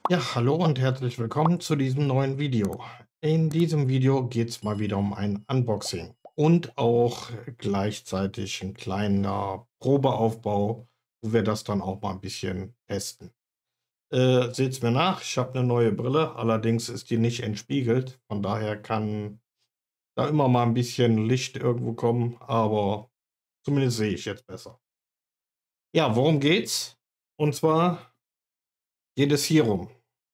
Ja, hallo und herzlich willkommen zu diesem neuen Video. In diesem Video geht es mal wieder um ein Unboxing und auch gleichzeitig ein kleiner Probeaufbau, wo wir das dann auch mal ein bisschen testen. Seht's mir nach, ich habe eine neue Brille, allerdings ist die nicht entspiegelt, von daher kann da immer mal ein bisschen Licht irgendwo kommen, aber zumindest sehe ich jetzt besser. Ja, worum geht's? Und zwar geht es hier um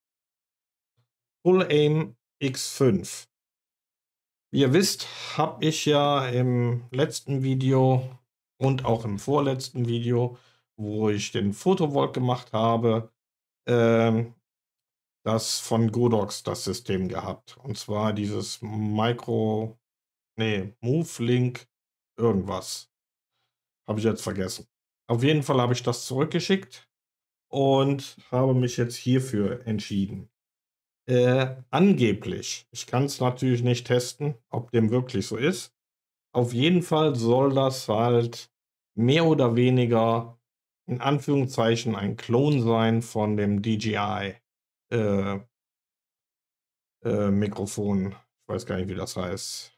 Full Aim X5. Wie ihr wisst, habe ich ja im letzten Video und auch im vorletzten Video, wo ich den Photovolk gemacht habe, ähm, das von Godox das System gehabt. Und zwar dieses Move Link irgendwas. Habe ich jetzt vergessen. Auf jeden Fall habe ich das zurückgeschickt und habe mich jetzt hierfür entschieden. Angeblich, ich kann es natürlich nicht testen, ob dem wirklich so ist. Auf jeden Fall soll das halt mehr oder weniger in Anführungszeichen ein Klon sein von dem DJI, äh, Mikrofon. Ich weiß gar nicht, wie das heißt.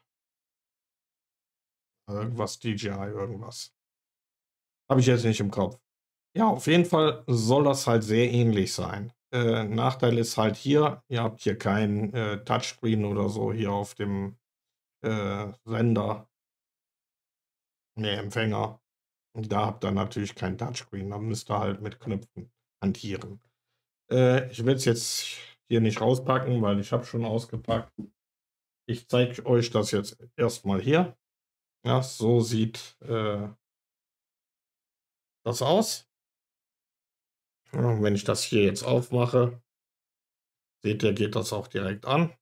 Irgendwas DJI, irgendwas. Habe ich jetzt nicht im Kopf. Ja, auf jeden Fall soll das halt sehr ähnlich sein. Nachteil ist halt hier, ihr habt hier kein Touchscreen oder so hier auf dem Sender, ne, Empfänger. Und da habt ihr natürlich kein Touchscreen, da müsst ihr halt mit Knöpfen hantieren. Ich will es jetzt hier nicht rauspacken, weil ich habe schon ausgepackt. Ich zeige euch das jetzt erstmal hier. Ja, so sieht das aus. Ja, wenn ich das hier jetzt aufmache, seht ihr, geht das auch direkt an.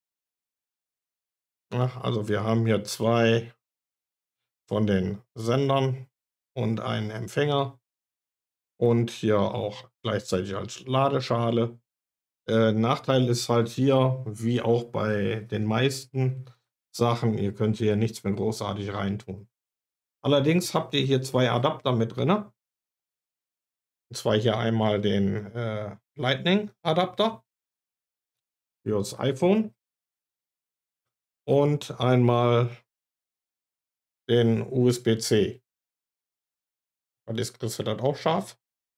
Ja, also wir haben hier zwei von den Sendern und einen Empfänger und hier auch gleichzeitig als Ladeschale. Nachteil ist halt hier, wie auch bei den meisten Sachen, ihr könnt hier nichts mehr großartig reintun. Allerdings habt ihr hier 2 Adapter mit drinne. Und zwar hier einmal den, Lightning-Adapter fürs iPhone und einmal den USB-C. Kriegst du das auch scharf?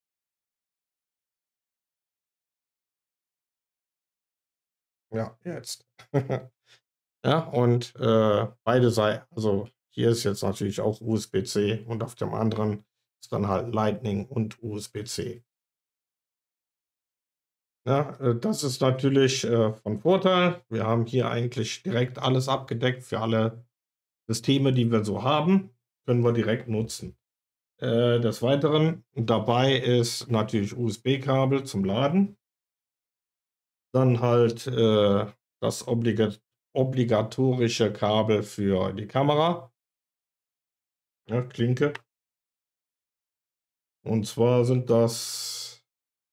Ja, jetzt. Ja, und, beide Sei also, hier ist jetzt natürlich auch USB-C und auf dem anderen ist dann halt Lightning und USB-C. Ja, das ist natürlich, von Vorteil. Wir haben hier eigentlich direkt alles abgedeckt für alle Systeme, die wir so haben, können wir direkt nutzen. Des Weiteren dabei ist natürlich USB-Kabel zum Laden, dann halt, das obligatorische Kabel für die Kamera, ne, Klinke. Und zwar sind das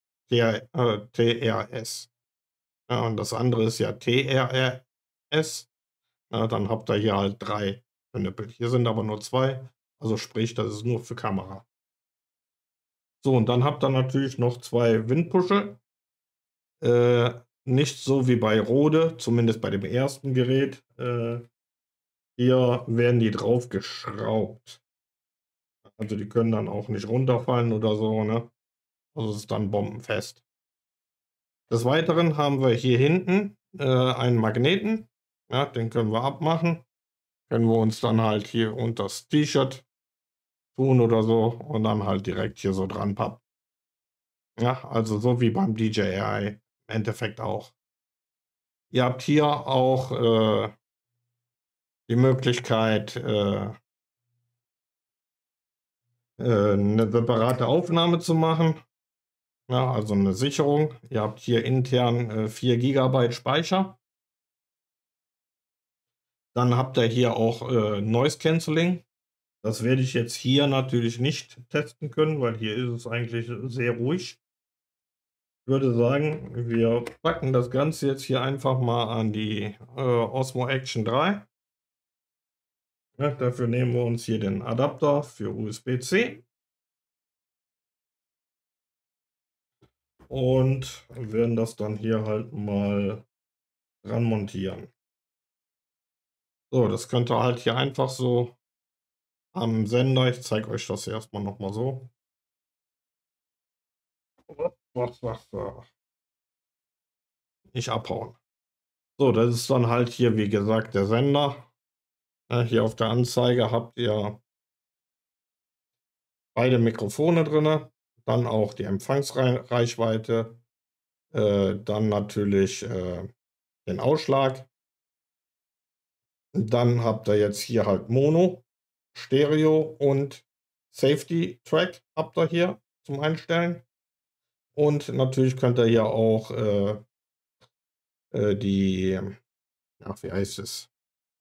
TRS. Ja, und das andere ist ja TRS. Ja, dann habt ihr hier halt 3 Knüppel. Hier sind aber nur 2, also sprich, das ist nur für Kamera. So, und dann habt ihr natürlich noch 2 Windpuschel. Nicht so wie bei Rode, zumindest bei dem ersten Gerät. Hier werden die drauf geschraubt. Also die können dann auch nicht runterfallen oder so, ne? Also es ist dann bombenfest. Des Weiteren haben wir hier hinten einen Magneten. Ja, den können wir abmachen. Können wir uns dann halt hier unter das T-Shirt tun oder so und dann halt direkt hier so dran pappen. Ja, also so wie beim DJI im Endeffekt auch. Ihr habt hier auch die Möglichkeit, 'ne separate Aufnahme zu machen, ja, also eine Sicherung. Ihr habt hier intern, 4 Gigabyte Speicher. Dann habt ihr hier auch, Noise Cancelling. Das werde ich jetzt hier natürlich nicht testen können, weil hier ist es eigentlich sehr ruhig. Ich würde sagen, wir packen das Ganze jetzt hier einfach mal an die, Osmo Action 3. Ja, dafür nehmen wir uns hier den Adapter für USB-C und werden das dann hier halt mal dran montieren. So, das könnt ihr halt hier einfach so am Sender, ich zeige euch das erstmal noch mal so. Nicht abhauen. So, das ist dann halt hier, wie gesagt, der Sender. Hier auf der Anzeige habt ihr beide Mikrofone drin, dann auch die Empfangsreichweite, dann natürlich den Ausschlag. Dann habt ihr jetzt hier halt Mono, Stereo und Safety Track habt ihr hier zum Einstellen. Und natürlich könnt ihr hier auch die, ach, wie heißt es?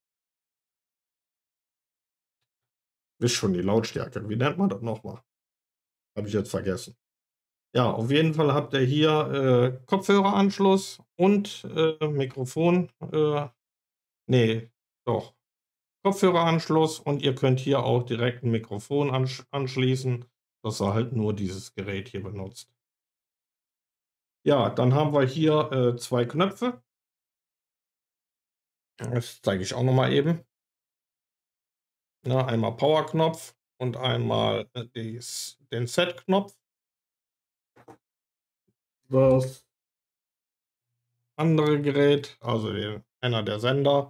Wisst schon, die Lautstärke. Wie nennt man das nochmal? Habe ich jetzt vergessen. Ja, auf jeden Fall habt ihr hier Kopfhöreranschluss und Mikrofon. Nee, doch. Kopfhöreranschluss und ihr könnt hier auch direkt ein Mikrofon anschließen, dass ihr halt nur dieses Gerät hier benutzt. Ja, dann haben wir hier 2 Knöpfe. Das zeige ich auch noch mal eben. Ja, einmal Power-Knopf und einmal den Set-Knopf. Das andere Gerät, also einer der Sender,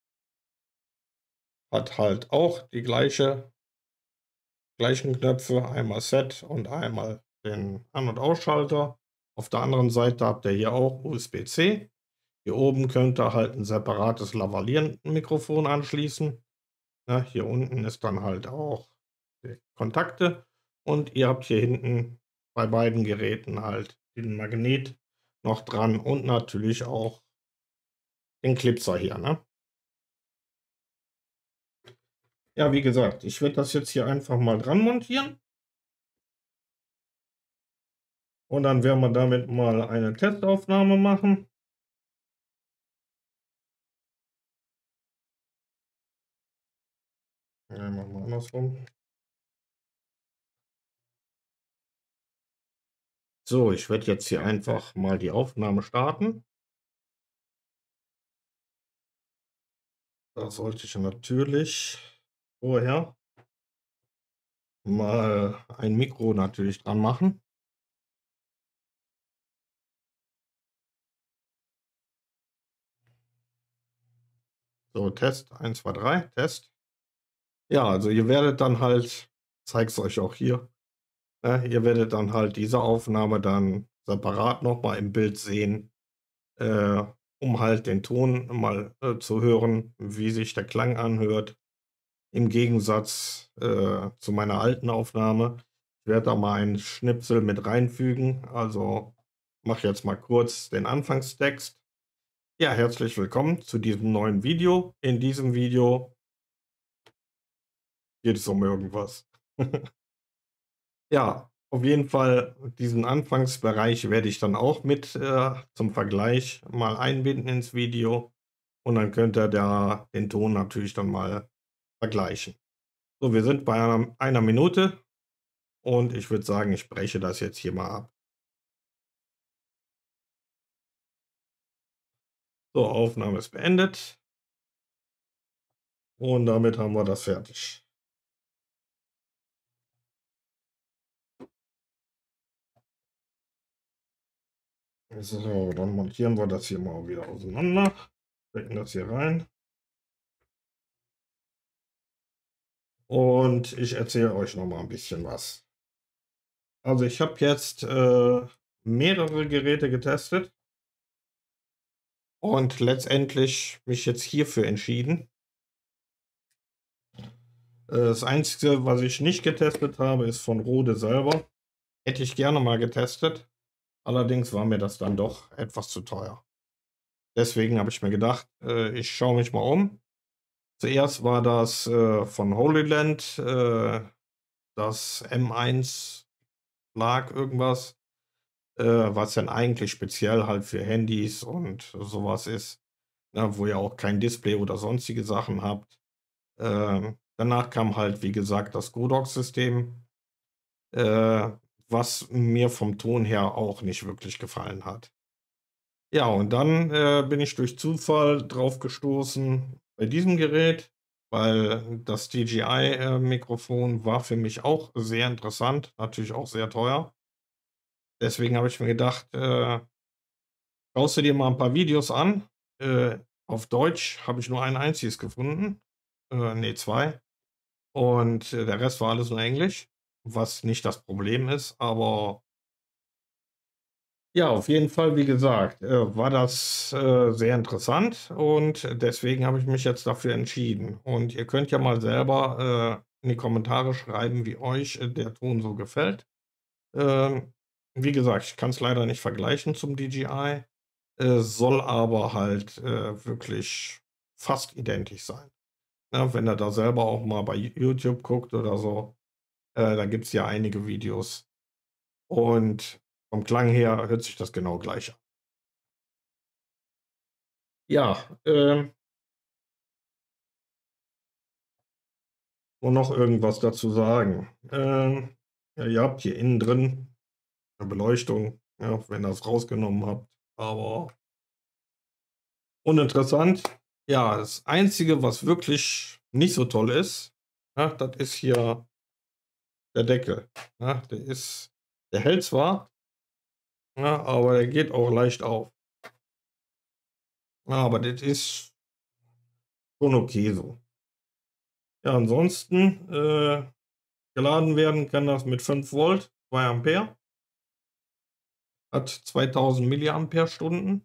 hat halt auch die gleichen Knöpfe, einmal Set und einmal den An- und Ausschalter. Auf der anderen Seite habt ihr hier auch USB-C. Hier oben könnt ihr halt ein separates Lavalier-Mikrofon anschließen. Ja, hier unten ist dann halt auch die Kontakte und ihr habt hier hinten bei beiden Geräten halt den Magnet noch dran und natürlich auch den Clipser hier, ne? Ja, wie gesagt, ich werde das jetzt hier einfach mal dran montieren und dann werden wir damit mal eine Testaufnahme machen. Ja, machen wir andersrum. So, ich werde jetzt hier einfach mal die Aufnahme starten. Da sollte ich natürlich vorher mal ein Mikro natürlich dran machen. So, Test 1, 2, 3, Test. Ja, also ihr werdet dann halt, zeige es euch auch hier, ihr werdet dann halt diese Aufnahme dann separat nochmal im Bild sehen, äh, um halt den Ton mal zu hören, wie sich der Klang anhört. Im Gegensatz zu meiner alten Aufnahme. Ich werde da mal einen Schnipsel mit reinfügen. Also mache jetzt mal kurz den Anfangstext. Ja, herzlich willkommen zu diesem neuen Video. In diesem Video geht es um irgendwas. Ja, auf jeden Fall diesen Anfangsbereich werde ich dann auch mit zum Vergleich mal einbinden ins Video. Und dann könnt ihr da den Ton natürlich dann mal vergleichen. So, wir sind bei einer Minute. Und ich würde sagen, ich breche das jetzt hier mal ab. So, Aufnahme ist beendet. Und damit haben wir das fertig. So, dann montieren wir das hier mal wieder auseinander. Stecken das hier rein. Und ich erzähle euch noch mal ein bisschen was. Also ich habe jetzt mehrere Geräte getestet und letztendlich mich jetzt hierfür entschieden. Das Einzige, was ich nicht getestet habe, ist von Rode selber. Hätte ich gerne mal getestet. Allerdings war mir das dann doch etwas zu teuer. Deswegen habe ich mir gedacht, ich schaue mich mal um. Zuerst war das von Holy Land, das M1 lag irgendwas, was dann eigentlich speziell halt für Handys und sowas ist, ne, wo ihr auch kein Display oder sonstige Sachen habt. Danach kam halt, wie gesagt, das Godox-System. was mir vom Ton her auch nicht wirklich gefallen hat. Ja, und dann, bin ich durch Zufall drauf gestoßen bei diesem Gerät, weil das DJI, Mikrofon war für mich auch sehr interessant, natürlich auch sehr teuer. Deswegen habe ich mir gedacht, schaust du dir mal ein paar Videos an. Äh, auf Deutsch habe ich nur ein einziges gefunden, ne, 2. Und, der Rest war alles nur Englisch, was nicht das Problem ist, aber ja, auf jeden Fall, wie gesagt, war das, sehr interessant und deswegen habe ich mich jetzt dafür entschieden. Und ihr könnt ja mal selber, in die Kommentare schreiben, wie euch, der Ton so gefällt. Wie gesagt, ich kann es leider nicht vergleichen zum DJI, soll aber halt, wirklich fast identisch sein. Ne, wenn ihr da selber auch mal bei YouTube guckt oder so, da gibt es ja einige Videos und vom Klang her hört sich das genau gleich an. Ja, und noch irgendwas dazu sagen. Ja, ihr habt hier innen drin eine Beleuchtung, ja, wenn ihr es rausgenommen habt, aber uninteressant. Ja, das Einzige, was wirklich nicht so toll ist, ja, das ist hier der Deckel. Ja, der hält zwar, ja, aber der geht auch leicht auf. Ja, aber das ist schon okay so. Ja, ansonsten, geladen werden kann das mit 5 Volt, 2 Ampere, hat 2000 Milliampere-Stunden.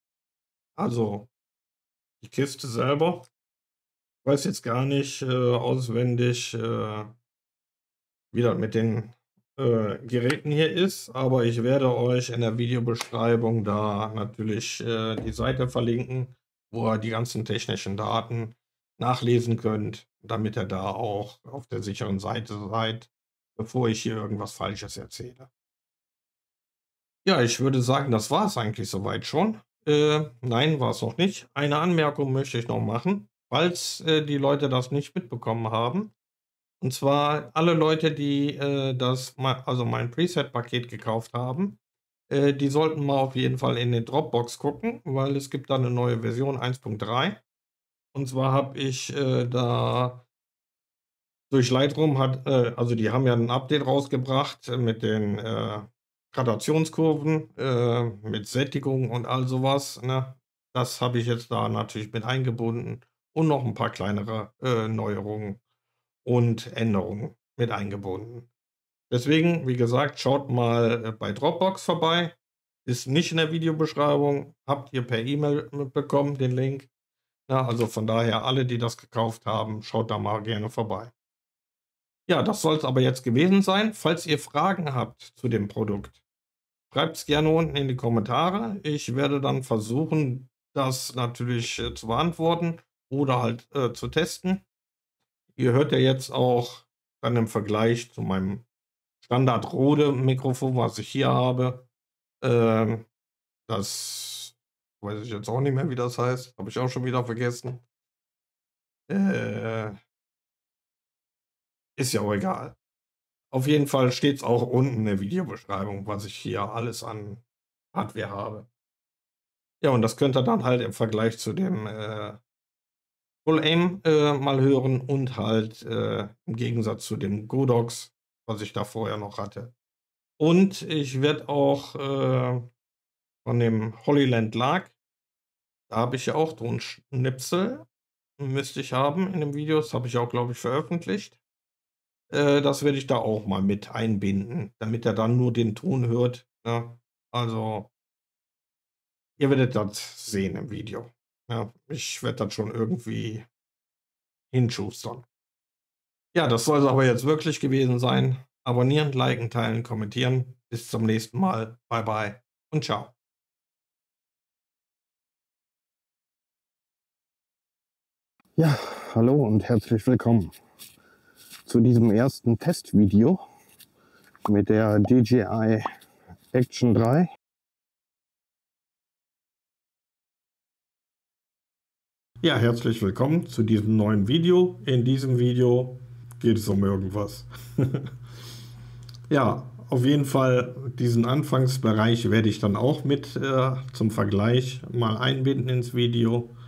Also die Kiste selber, weiß jetzt gar nicht, auswendig, wie das mit den, Geräten hier ist, aber ich werde euch in der Videobeschreibung da natürlich, die Seite verlinken, wo ihr die ganzen technischen Daten nachlesen könnt, damit ihr da auch auf der sicheren Seite seid, bevor ich hier irgendwas Falsches erzähle. Ja, ich würde sagen, das war es eigentlich soweit schon. Nein, war es noch nicht. Eine Anmerkung möchte ich noch machen, falls, die Leute das nicht mitbekommen haben. Und zwar alle Leute, die, mein Preset-Paket gekauft haben, die sollten mal auf jeden Fall in den Dropbox gucken, weil es gibt da eine neue Version 1.3. Und zwar habe ich, da durch Lightroom also die haben ja ein Update rausgebracht mit den, Gradationskurven, mit Sättigung und all sowas, ne? Das habe ich jetzt da natürlich mit eingebunden und noch ein paar kleinere, Neuerungen und Änderungen mit eingebunden. Deswegen, wie gesagt, schaut mal, bei Dropbox vorbei. Ist nicht in der Videobeschreibung, habt ihr per E-Mail mitbekommen, den Link. Ja, also von daher alle, die das gekauft haben, schaut da mal gerne vorbei. Ja, das soll es aber jetzt gewesen sein. Falls ihr Fragen habt zu dem Produkt, schreibt es gerne unten in die Kommentare. Ich werde dann versuchen, das natürlich, zu beantworten oder halt, zu testen. Ihr hört ja jetzt auch dann im Vergleich zu meinem Standard Rode Mikrofon, was ich hier habe, ähm, das weiß ich jetzt auch nicht mehr, wie das heißt, habe ich auch schon wieder vergessen. Äh, ist ja auch egal. Auf jeden Fall steht es auch unten in der Videobeschreibung, was ich hier alles an Hardware habe. Ja, und das könnt ihr dann halt im Vergleich zu dem, Full Aim, mal hören und halt, im Gegensatz zu dem Godox, was ich da vorher noch hatte. Und ich werde auch, von dem Holyland Lark, da habe ich ja auch Tonschnipsel, müsste ich haben in dem Video, das habe ich auch, glaube ich, veröffentlicht. Das werde ich da auch mal mit einbinden, damit er dann nur den Ton hört, ne? Also, ihr werdet das sehen im Video. Ja, ich werde das schon irgendwie hinschustern. Ja, das soll es aber jetzt wirklich gewesen sein. Abonnieren, liken, teilen, kommentieren. Bis zum nächsten Mal. Bye bye und ciao. Ja, hallo und herzlich willkommen zu diesem ersten Testvideo mit der DJI Action 3. Ja, herzlich willkommen zu diesem neuen Video. In diesem Video geht es um irgendwas. Ja, auf jeden Fall diesen Anfangsbereich werde ich dann auch mit zum Vergleich mal einbinden ins Video.